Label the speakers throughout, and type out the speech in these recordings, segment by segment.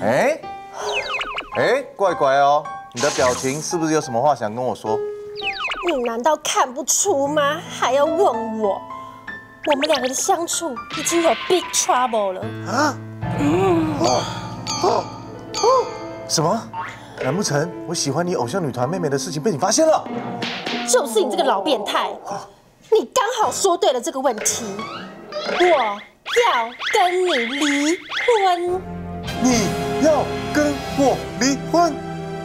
Speaker 1: 怪怪哦，你的表情是不是有什么话想跟我说？
Speaker 2: 你难道看不出吗？还要问我？我们两个的相处已经有 big trouble 了。啊？
Speaker 1: 什么？难不成我喜欢你偶像女团妹妹的事情被你发现了？
Speaker 2: 就是你这个老变态！你刚好说对了这个问题。我要跟你离婚。
Speaker 1: 你要跟我离婚？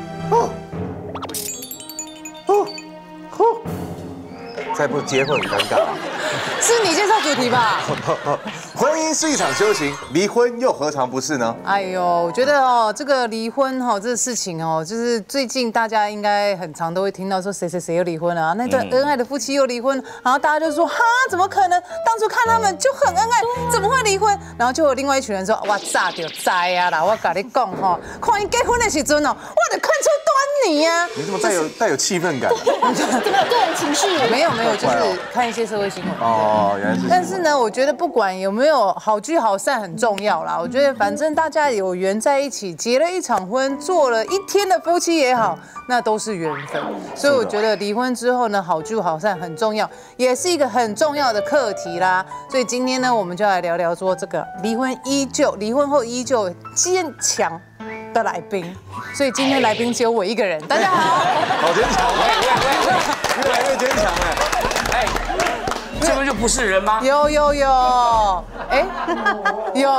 Speaker 1: 再不结婚很尴尬。
Speaker 3: 是你介绍主题吧？
Speaker 1: 婚姻是一场修行，离婚又何尝不是呢？
Speaker 3: 哎呦，我觉得哦，这个离婚哈，这个事情哦，就是最近大家应该很常都会听到说谁谁谁又离婚了啊，那对恩爱的夫妻又离婚，然后大家就说哈，怎么可能？当初看他们就很恩爱，怎么会离婚？然后就有另外一群人说，哇，炸就栽啊啦，我跟你讲哈，看伊结婚的时阵哦，我就看出端倪啊。
Speaker 1: 你怎么带有气氛感？
Speaker 2: 怎么有个人情绪？
Speaker 3: 没有，就是看一些社会新闻。
Speaker 1: 哦，原来是。
Speaker 3: 但是呢，我觉得不管有没有好聚好散很重要啦。我觉得反正大家有缘在一起，结了一场婚，做了一天的夫妻也好，那都是缘分。所以我觉得离婚之后呢，好聚好散很重要，也是一个很重要的课题啦。所以今天呢，我们就来聊聊说这个离婚后依旧坚强的来宾。所以今天来宾只有我一个人。大家好，
Speaker 1: 好坚强，越来越坚强哎。
Speaker 4: 这不就不是人吗？
Speaker 3: 有，哎，有，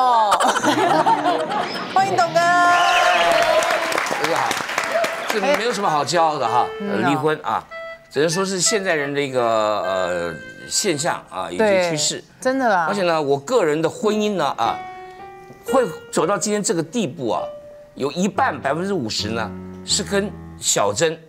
Speaker 3: 欢迎董哥。
Speaker 4: 大家好，这没有什么好骄傲的哈，离婚啊，只能说是现在人的一个现象啊，以及趋势。
Speaker 3: 真的啦。
Speaker 4: 而且呢，我个人的婚姻呢会走到今天这个地步啊，有一半50%呢是跟小珍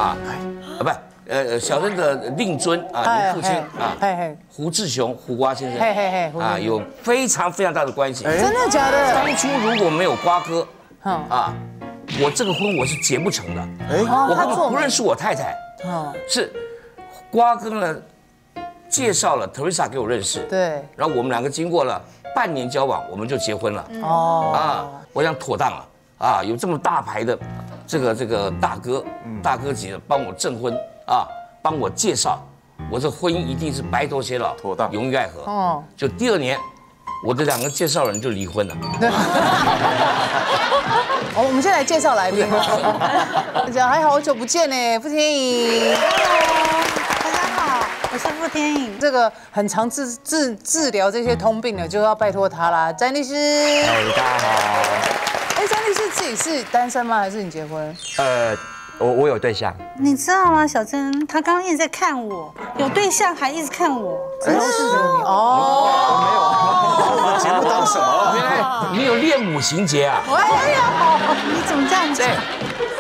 Speaker 4: 小珍的令尊啊，您父亲啊，胡志雄胡瓜先生啊，有非常大的关系。
Speaker 3: 真的假的？
Speaker 4: 当初如果没有瓜哥啊，我这个婚我是结不成的。我根本不认识我太太，是瓜哥呢介绍了 Teresa 给我认识，
Speaker 3: 对，
Speaker 4: 然后我们两个经过了半年交往，我们就结婚了。我想妥当了有这么大牌的这个大哥级的帮我证婚。帮我介绍，我这婚姻一定是白头偕老，
Speaker 1: 妥当，
Speaker 4: 永浴爱河。就第2年，我的2个介绍人就离婚了。
Speaker 3: 我们先来介绍来宾。大家还好久不见呢，傅天颖。
Speaker 5: 大家好，我是傅天颖。
Speaker 3: 这个很常治疗这些通病的，就要拜托他啦，詹律师。
Speaker 6: 大家好。
Speaker 3: 詹律师自己是单身吗？还是你结婚？
Speaker 6: 我有对象，
Speaker 5: 你知道吗？小珍，她刚刚一直在看我，有对象还一直看我，
Speaker 3: 真的是你
Speaker 1: 我没有，我节目当什么了？
Speaker 4: 原来你有恋母情节啊！
Speaker 5: 哎呀，你怎么这样讲？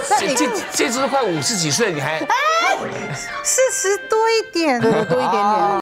Speaker 4: 这只快50几岁，你还
Speaker 5: 40多一点，
Speaker 3: 多一点点。